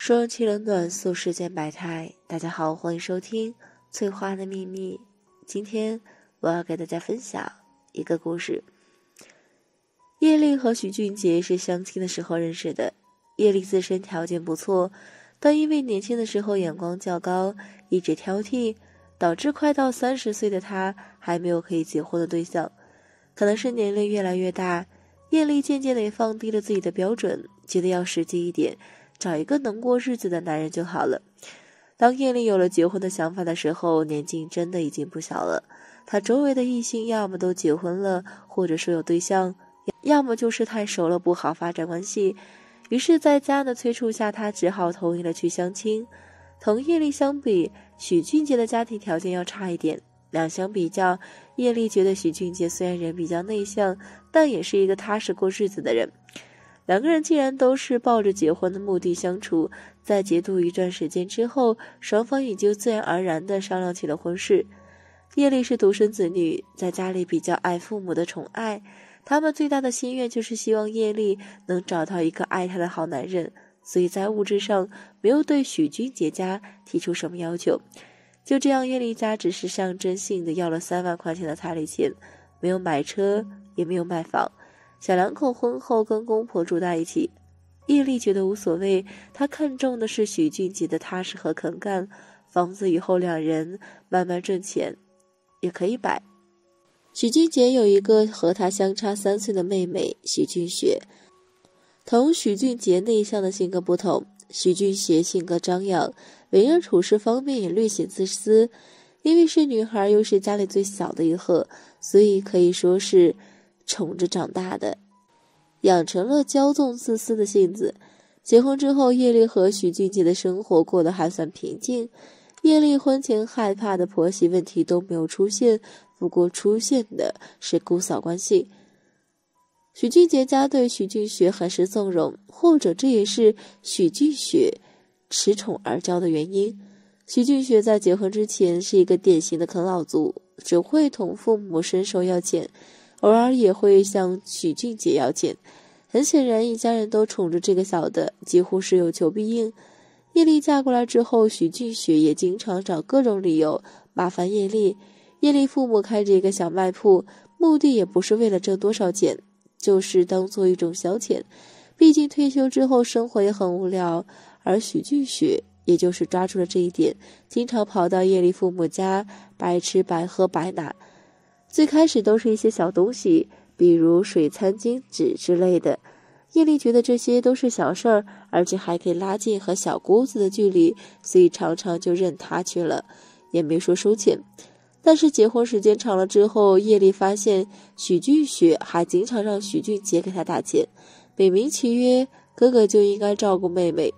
说人气冷暖，诉世间百态。大家好，欢迎收听翠花的秘密。今天我要给大家分享一个故事。叶丽和许俊杰是相亲的时候认识的。叶丽自身条件不错，但因为年轻的时候眼光较高，一直挑剔，导致快到30岁的她还没有可以结婚的对象。可能是年龄越来越大，叶丽渐渐地放低了自己的标准，觉得要实际一点，找一个能过日子的男人就好了。当叶丽有了结婚的想法的时候，年纪真的已经不小了。她周围的异性要么都结婚了，或者说有对象，要么就是太熟了不好发展关系。于是在家人的催促下，她只好同意了去相亲。同叶丽相比，许俊杰的家庭条件要差一点。两相比较，叶丽觉得许俊杰虽然人比较内向，但也是一个踏实过日子的人。两个人既然都是抱着结婚的目的相处，在结度一段时间之后，双方也就自然而然地商量起了婚事。叶丽是独生子女，在家里比较爱父母的宠爱，他们最大的心愿就是希望叶丽能找到一个爱她的好男人，所以在物质上没有对许俊杰家提出什么要求。就这样，叶丽家只是象征性的要了3万块钱的彩礼钱，没有买车，也没有卖房。小两口婚后跟公婆住在一起，叶丽觉得无所谓，她看重的是许俊杰的踏实和肯干，房子以后两人慢慢挣钱也可以摆。许俊杰有一个和他相差3岁的妹妹许俊雪，同许俊杰内向的性格不同，许俊雪性格张扬，为人处事方面也略显自私。因为是女孩，又是家里最小的一个，所以可以说是宠着长大的，养成了骄纵自私的性子。结婚之后，叶丽和许俊杰的生活过得还算平静。叶丽婚前害怕的婆媳问题都没有出现，不过出现的是姑嫂关系。许俊杰家对许俊雪很是纵容，或者这也是许俊雪恃宠而骄的原因。许俊雪在结婚之前是一个典型的啃老族，只会同父母伸手要钱，偶尔也会向许俊杰要钱。很显然，一家人都宠着这个小的，几乎是有求必应。叶丽嫁过来之后，许俊雪也经常找各种理由麻烦叶丽。叶丽父母开着一个小卖铺，目的也不是为了挣多少钱，就是当做一种消遣。毕竟退休之后生活也很无聊，而许俊雪也就是抓住了这一点，经常跑到叶丽父母家白吃白喝白拿。最开始都是一些小东西，比如水餐巾纸之类的。叶丽觉得这些都是小事儿，而且还可以拉近和小姑子的距离，所以常常就认她去了，也没说收钱。但是结婚时间长了之后，叶丽发现许俊雪还经常让许俊杰给她打钱，美名其曰哥哥就应该照顾妹妹。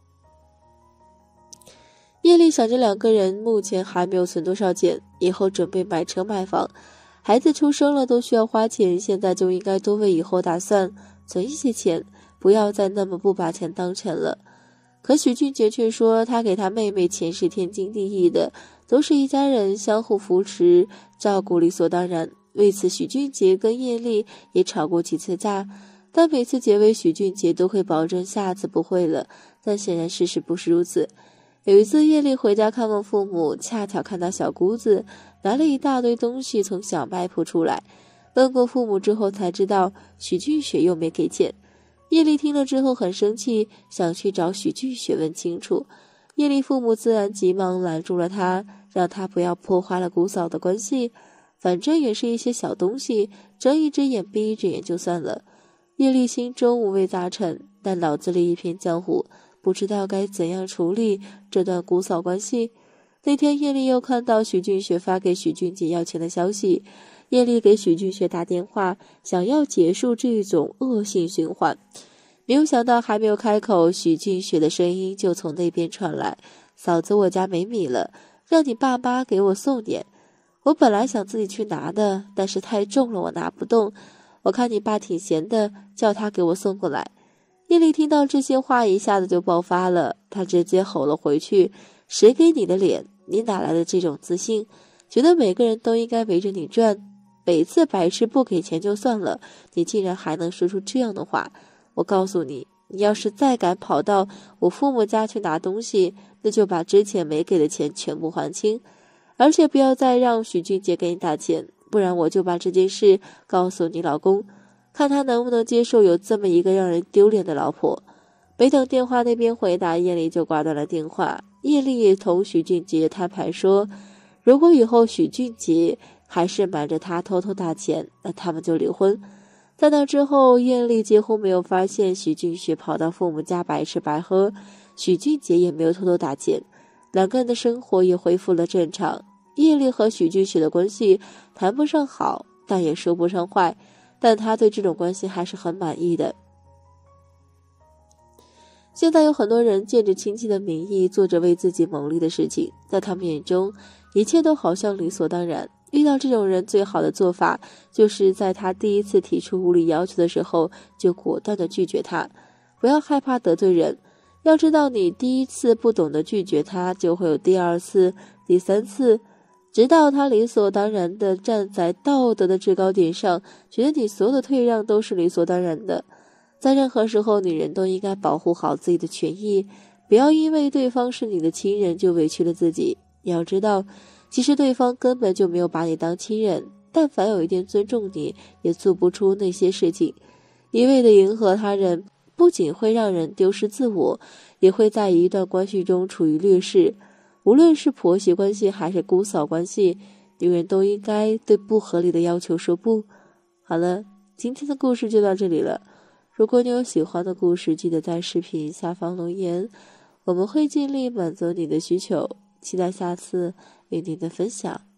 叶丽想着两个人目前还没有存多少钱，以后准备买车买房，孩子出生了都需要花钱，现在就应该多为以后打算，存一些钱，不要再那么不把钱当成了。可许俊杰却说他给他妹妹钱是天经地义的，都是一家人相互扶持照顾理所当然。为此许俊杰跟叶丽也吵过几次架，但每次结尾许俊杰都会保证下次不会了，但显然事实不是如此。有一次叶丽回家看望父母，恰巧看到小姑子拿了一大堆东西从小卖铺出来，问过父母之后才知道许俊雪又没给钱。叶丽听了之后很生气，想去找许俊雪问清楚。叶丽父母自然急忙拦住了他，让他不要破坏了姑嫂的关系，反正也是一些小东西，睁一只眼闭一只眼就算了。叶丽心中五味杂陈，但脑子里一片浆糊，不知道该怎样处理这段姑嫂关系。那天叶丽又看到许俊雪发给许俊杰要钱的消息，叶丽给许俊雪打电话，想要结束这种恶性循环。没有想到还没有开口，许俊雪的声音就从那边传来：嫂子，我家没米了，让你爸妈给我送点。我本来想自己去拿的，但是太重了，我拿不动。我看你爸挺闲的，叫他给我送过来。叶丽听到这些话一下子就爆发了，她直接吼了回去：谁给你的脸？你哪来的这种自信？觉得每个人都应该围着你转，每次白痴不给钱就算了，你竟然还能说出这样的话。我告诉你， 你要是再敢跑到我父母家去拿东西，那就把之前没给的钱全部还清，而且不要再让许俊杰给你打钱，不然我就把这件事告诉你老公，看他能不能接受有这么一个让人丢脸的老婆。没等电话那边回答，叶丽就挂断了电话。叶丽也同许俊杰摊牌说，如果以后许俊杰还是瞒着他偷偷打钱，那他们就离婚。在那之后，叶丽几乎没有发现许俊学跑到父母家白吃白喝，许俊杰也没有偷偷打钱，两个人的生活也恢复了正常。叶丽和许俊学的关系谈不上好，但也说不上坏，但他对这种关系还是很满意的。现在有很多人借着亲戚的名义做着为自己谋利的事情，在他们眼中一切都好像理所当然。遇到这种人，最好的做法就是在他第一次提出无理要求的时候就果断地拒绝他，不要害怕得罪人。要知道，你第一次不懂得拒绝他，就会有第二次、第三次，直到他理所当然地站在道德的制高点上，觉得你所有的退让都是理所当然的。在任何时候，女人都应该保护好自己的权益，不要因为对方是你的亲人就委屈了自己。你要知道，其实对方根本就没有把你当亲人，但凡有一点尊重你，也做不出那些事情。一味的迎合他人，不仅会让人丢失自我，也会在一段关系中处于劣势。无论是婆媳关系还是姑嫂关系，女人都应该对不合理的要求说不。好了，今天的故事就到这里了。如果你有喜欢的故事，记得在视频下方留言，我们会尽力满足你的需求。期待下次与您的分享。